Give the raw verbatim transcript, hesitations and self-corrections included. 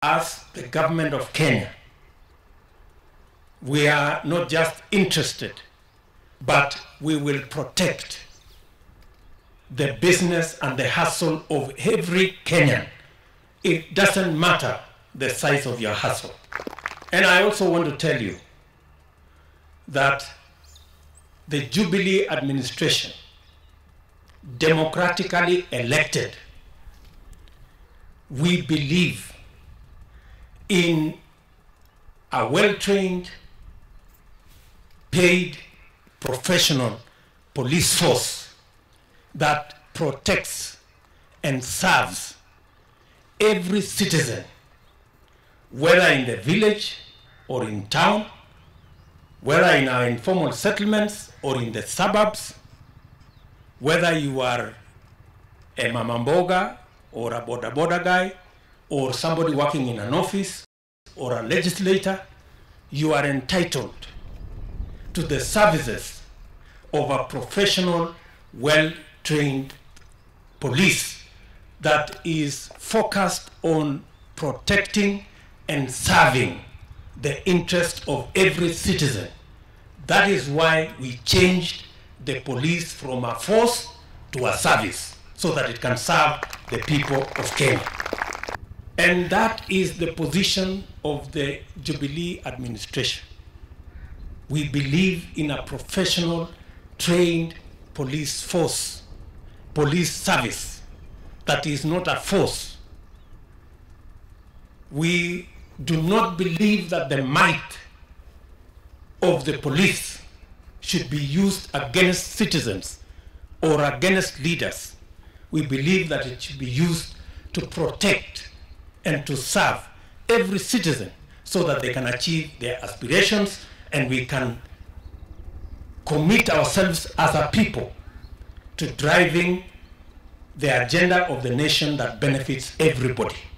as the government of Kenya, we are not just interested, but we will protect the business and the hustle of every Kenyan. It doesn't matter the size of your hustle. And I also want to tell you that the Jubilee administration, democratically elected, we believe in a well-trained, paid, professional police force that protects and serves every citizen, whether in the village or in town, whether in our informal settlements or in the suburbs, whether you are a mamamboga or a boda boda guy or somebody working in an office or a legislator, you are entitled to the services of a professional, well-trained police that is focused on protecting and serving the interest of every citizen. That is why we changed the police from a force to a service, so that it can serve the people of Kenya. And that is the position of the Jubilee administration. We believe in a professional, trained police force, police service that is not a force. We do not believe that the might of the police should be used against citizens or against leaders. We believe that it should be used to protect and to serve every citizen so that they can achieve their aspirations and we can commit ourselves as a people to driving the agenda of the nation that benefits everybody.